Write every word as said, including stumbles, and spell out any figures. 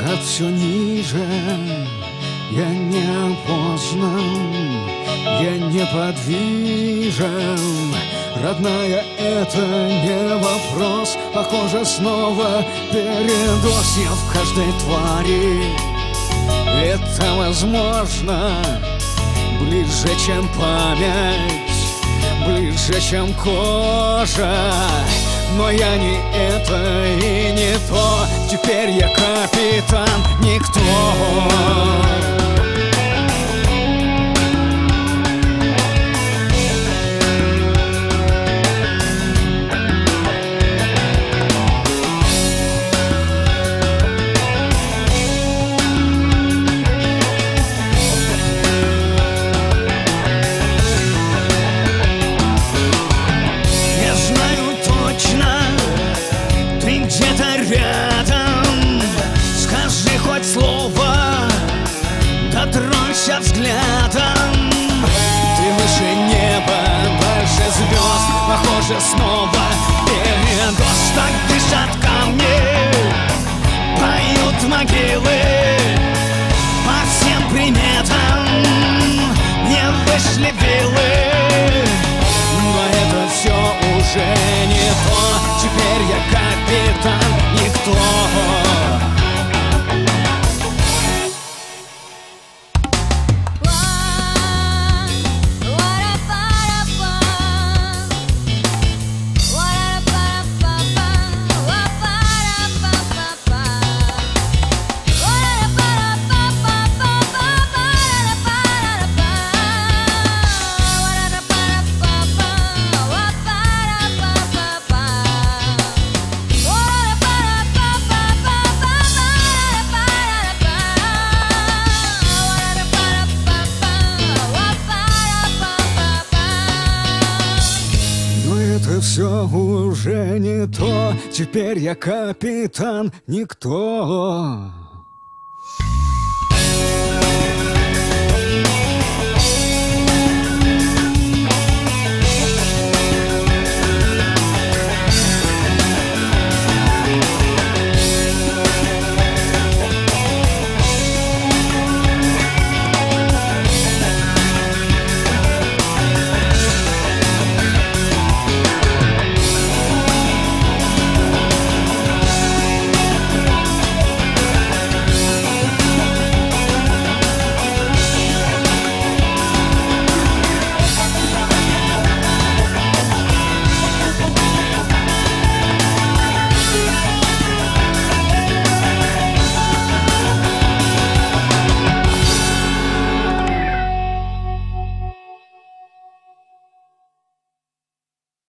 Взгляд все ниже, я не опознан, я неподвижен. Родная, это не вопрос, похоже, снова передоз. Я в каждой твари, это возможно, ближе, чем память, ближе, чем кожа. Но я не это и не то, теперь я капитан никто. Где-то рядом, скажи хоть слово, дотронься взглядом. Ты выше неба, дальше звезд, похоже, снова передоз. Так дышат камни, поют могилы, по всем приметам не вышли вилы. Но это все уже не то, теперь я капитан никто. Это все уже не то, теперь я капитан никто.